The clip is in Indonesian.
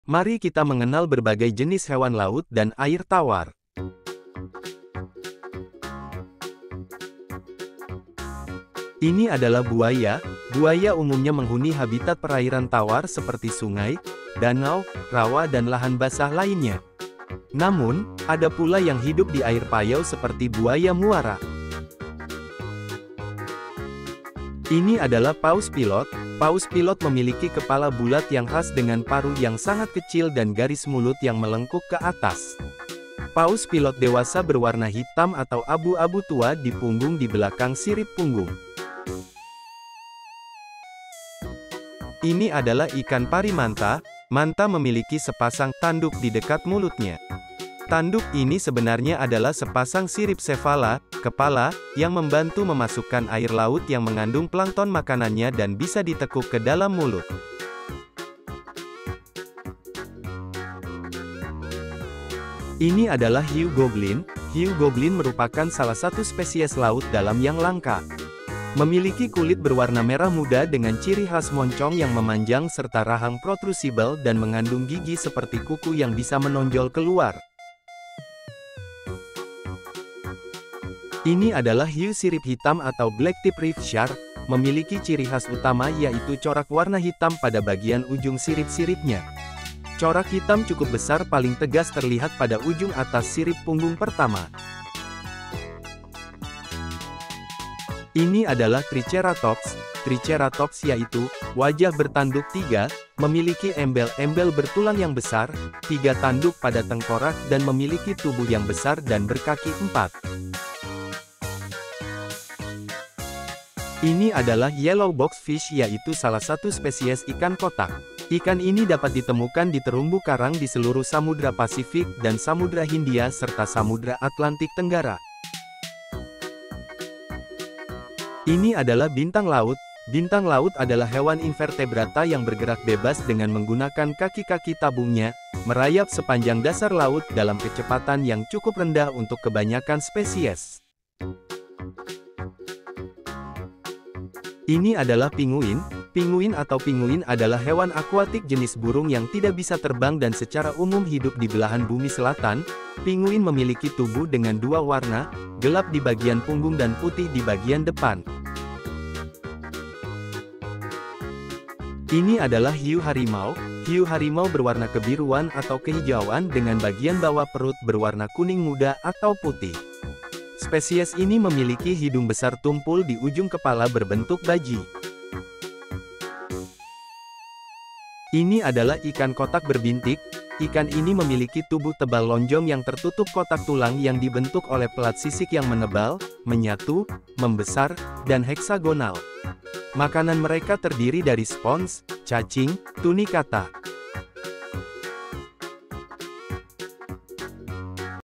Mari kita mengenal berbagai jenis hewan laut dan air tawar. Ini adalah buaya. Buaya umumnya menghuni habitat perairan tawar seperti sungai, danau, rawa dan lahan basah lainnya. Namun, ada pula yang hidup di air payau seperti buaya muara. Ini adalah paus pilot. Paus pilot memiliki kepala bulat yang khas dengan paruh yang sangat kecil dan garis mulut yang melengkung ke atas. Paus pilot dewasa berwarna hitam atau abu-abu tua di punggung di belakang sirip punggung. Ini adalah ikan pari manta. Manta memiliki sepasang tanduk di dekat mulutnya. Tanduk ini sebenarnya adalah sepasang sirip sefala, kepala, yang membantu memasukkan air laut yang mengandung plankton makanannya dan bisa ditekuk ke dalam mulut. Ini adalah hiu goblin. Hiu goblin merupakan salah satu spesies laut dalam yang langka. Memiliki kulit berwarna merah muda dengan ciri khas moncong yang memanjang serta rahang protrusibel dan mengandung gigi seperti kuku yang bisa menonjol keluar. Ini adalah hiu sirip hitam atau blacktip reef shark, memiliki ciri khas utama yaitu corak warna hitam pada bagian ujung sirip-siripnya. Corak hitam cukup besar paling tegas terlihat pada ujung atas sirip punggung pertama. Ini adalah Triceratops. Triceratops yaitu wajah bertanduk 3, memiliki embel-embel bertulang yang besar, 3 tanduk pada tengkorak dan memiliki tubuh yang besar dan berkaki 4. Ini adalah yellow box fish yaitu salah satu spesies ikan kotak. Ikan ini dapat ditemukan di terumbu karang di seluruh Samudra Pasifik dan Samudra Hindia serta Samudra Atlantik Tenggara. Ini adalah bintang laut. Bintang laut adalah hewan invertebrata yang bergerak bebas dengan menggunakan kaki-kaki tabungnya, merayap sepanjang dasar laut dalam kecepatan yang cukup rendah untuk kebanyakan spesies. Ini adalah pinguin. Pinguin atau pinguin adalah hewan akuatik jenis burung yang tidak bisa terbang dan secara umum hidup di belahan bumi selatan. Pinguin memiliki tubuh dengan 2 warna, gelap di bagian punggung dan putih di bagian depan. Ini adalah hiu harimau. Hiu harimau berwarna kebiruan atau kehijauan dengan bagian bawah perut berwarna kuning muda atau putih. Spesies ini memiliki hidung besar tumpul di ujung kepala berbentuk baji. Ini adalah ikan kotak berbintik. Ikan ini memiliki tubuh tebal lonjong yang tertutup kotak tulang yang dibentuk oleh pelat sisik yang menebal, menyatu, membesar, dan heksagonal. Makanan mereka terdiri dari spons, cacing, tunicata.